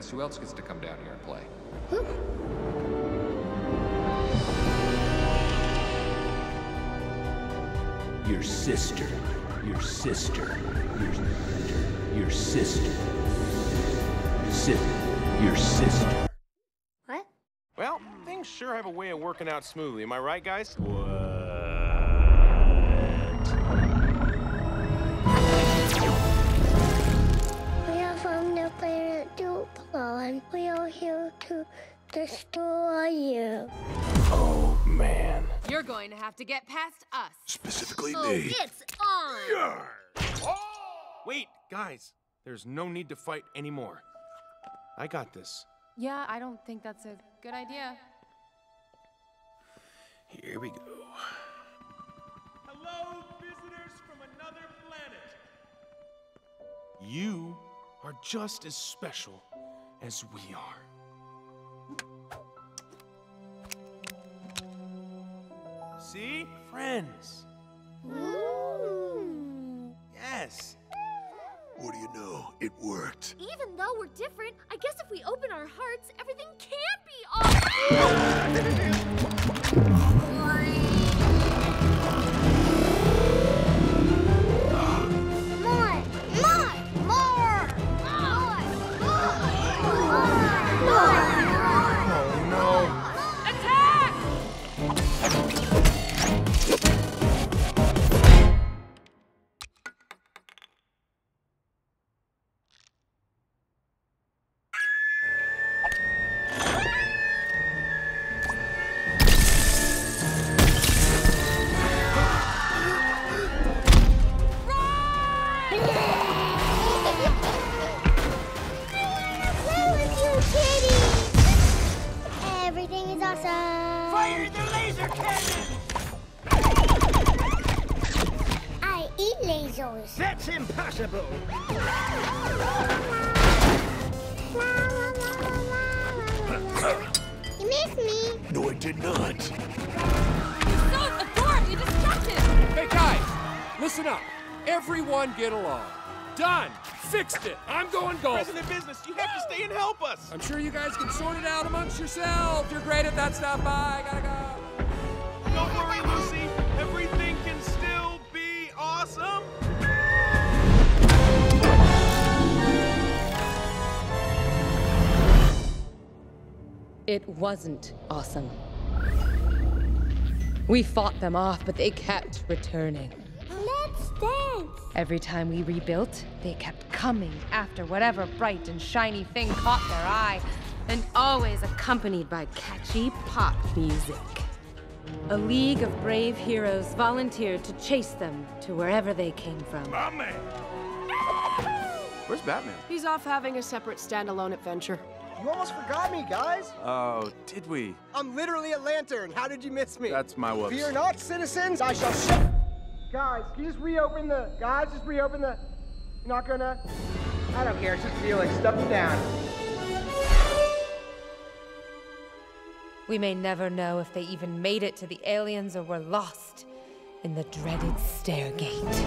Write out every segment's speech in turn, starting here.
guess who else gets to come down here and play? Your sister. Your sister. Your sister. Your sister. What? Well, things sure have a way of working out smoothly. Am I right, guys? We are from the planet Duplo, and we are here to destroy you. Oh, man. You're going to have to get past us. Specifically Oh, me. it's on! Wait, guys. There's no need to fight anymore. I got this. Yeah, I don't think that's a good idea. Here we go. Hello, visitors from another planet. You are just as special as we are. See? Friends. Yes. What do you know? It worked. Even though we're different, I guess if we open our hearts, everything can be awesome. Everything is awesome. Fire the laser cannon! I eat lasers. That's impossible. You missed me. No, I did not. So adorably destructive! Hey guys, listen up. Everyone get along. Done. Fixed it. I'm going golf. President Business, you have to stay and help us. I'm sure you guys can sort it out amongst yourselves. You're great at that stuff. Bye. Gotta go. Don't worry, Lucy. Everything can still be awesome. It wasn't awesome. We fought them off, but they kept returning. Let's dance. Every time we rebuilt, they kept coming after whatever bright and shiny thing caught their eye, and always accompanied by catchy pop music. A league of brave heroes volunteered to chase them to wherever they came from. My man. Where's Batman? He's off having a separate standalone adventure. You almost forgot me, guys. Oh, did we? I'm literally a lantern. How did you miss me? That's my whoops. Fear not, citizens. I shall ship. Guys, can you just reopen the... Guys, just reopen the... You're not gonna... I don't care. It's just feeling. Stuff it down. We may never know if they even made it to the aliens or were lost in the dreaded Stairgate.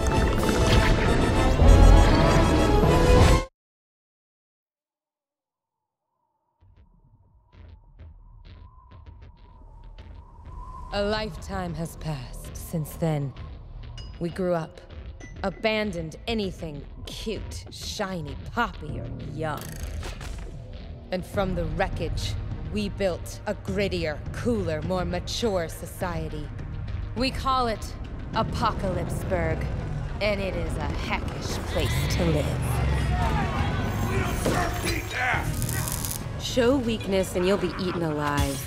A lifetime has passed since then. We grew up, abandoned anything cute, shiny, poppy, or young. And from the wreckage, we built a grittier, cooler, more mature society. We call it Apocalypseburg, and it is a heckish place to live. We don't serve weak ass. Show weakness and you'll be eaten alive.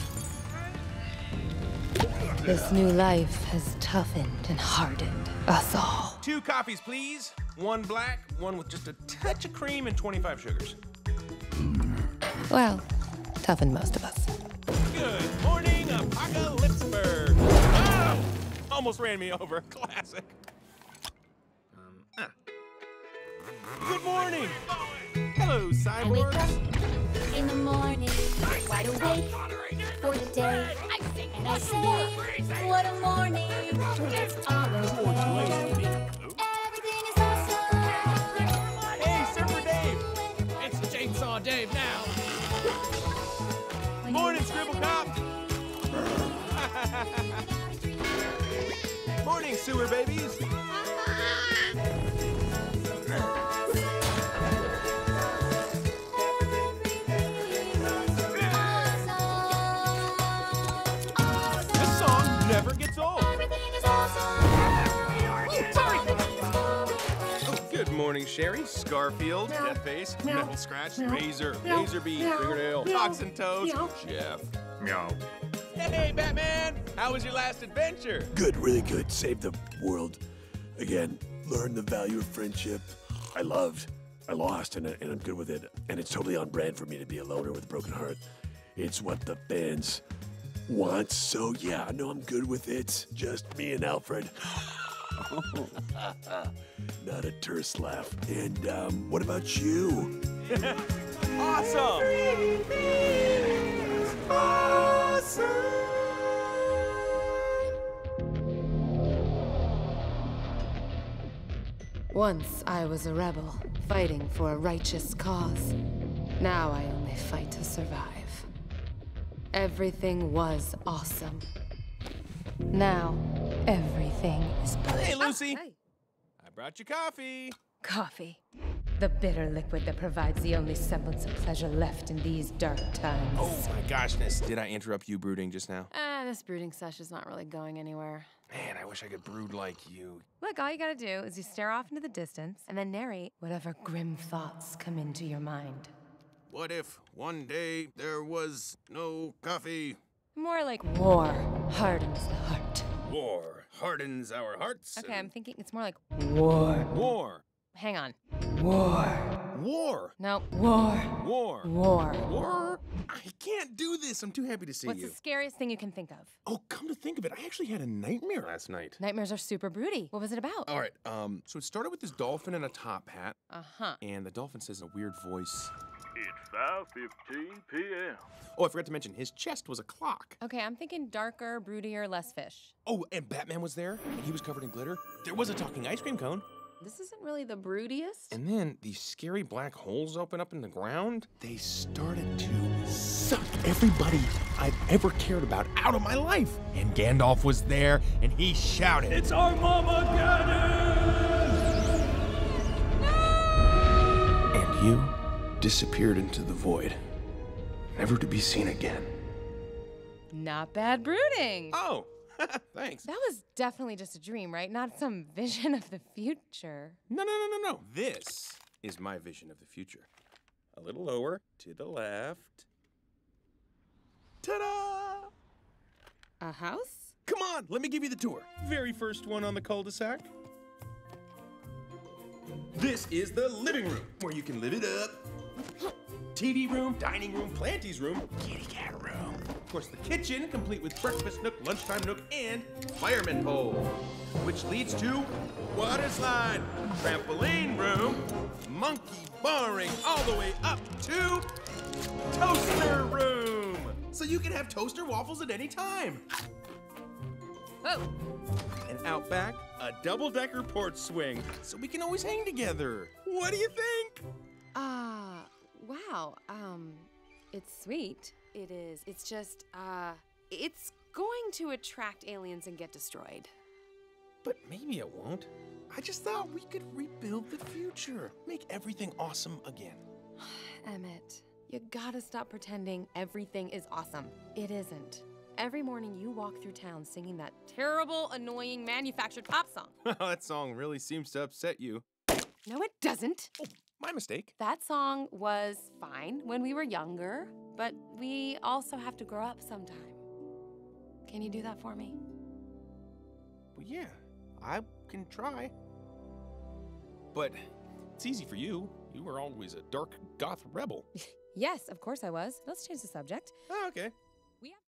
This new life has toughened and hardened us all. 2 coffees, please. 1 black, 1 with just a touch of cream and 25 sugars. Well, toughened most of us. Good morning, Apocalypseburg. Ah! Almost ran me over. Classic. Good morning. Hello, cyborgs. In the morning, wide awake for the day. And I say, what a morning. It's all okay. Everything is awesome. Hey, Surfer Dave. It's Chainsaw Dave now. Morning, Scribble Cop! Morning, sewer babies! This song never gets old! Good morning, Sherry, Scarfield, Deathface, Metal Scratch, Razor, Razorbeak, Fingernail, Fox and Toast, Jeff. Meow. Hey, Batman! How was your last adventure? Good, really good. Saved the world. Again, learned the value of friendship. I lost, and I'm good with it. And it's totally on brand for me to be a loner with a broken heart. It's what the fans want, so yeah, no, I'm good with it. Just me and Alfred. Not a terse laugh. And what about you? Awesome! Once I was a rebel, fighting for a righteous cause. Now I only fight to survive. Everything was awesome. Now, everything is blue. Hey, Lucy! Hey. I brought you coffee. Coffee. The bitter liquid that provides the only semblance of pleasure left in these dark times. Oh my goshness, did I interrupt you brooding just now? This brooding sesh is not really going anywhere. Man, I wish I could brood like you. Look, all you gotta do is you stare off into the distance and then narrate whatever grim thoughts come into your mind. What if one day there was no coffee? More like war hardens the heart. War hardens our hearts. Okay, I'm thinking it's more like war. War. Hang on. War. War. No, war. War. War. War? I can't do this. I'm too happy to see What's you. the scariest thing you can think of? Oh, come to think of it, I actually had a nightmare last night. Nightmares are super broody. What was it about? All right, so it started with this dolphin in a top hat. Uh-huh. And the dolphin says in a weird voice. It's 5:15 p.m. Oh, I forgot to mention, his chest was a clock. Okay, I'm thinking darker, broodier, less fish. Oh, and Batman was there, and he was covered in glitter. There was a talking ice cream cone. This isn't really the broodiest. And then these scary black holes open up in the ground. They started to suck everybody I've ever cared about out of my life. And Gandalf was there, and he shouted, It's our Mama Ganon! And you disappeared into the void, never to be seen again. Not bad brooding. Oh, thanks. That was definitely just a dream, right? Not some vision of the future. No. This is my vision of the future. A little lower, to the left. Ta-da! A house? Come on, let me give you the tour. Very first one on the cul-de-sac. This is the living room, where you can live it up. TV room, dining room, Planty's room, kitty cat room. Of course, the kitchen, complete with breakfast nook, lunchtime nook, and fireman pole. Which leads to water slide, trampoline room, monkey barring all the way up to toaster room. So you can have toaster waffles at any time. Oh. And out back, a double-decker porch swing, so we can always hang together. What do you think? Wow. It's sweet. It is. It's just, it's going to attract aliens and get destroyed. But maybe it won't. I just thought we could rebuild the future. Make everything awesome again. Emmett, you gotta stop pretending everything is awesome. It isn't. Every morning you walk through town singing that terrible, annoying, manufactured pop song. That song really seems to upset you. No, it doesn't. Oh, my mistake. That song was fine when we were younger, but we also have to grow up sometime. Can you do that for me? Well, yeah, I can try. But it's easy for you. You were always a dark goth rebel. Yes, of course I was. Let's change the subject. Oh, okay.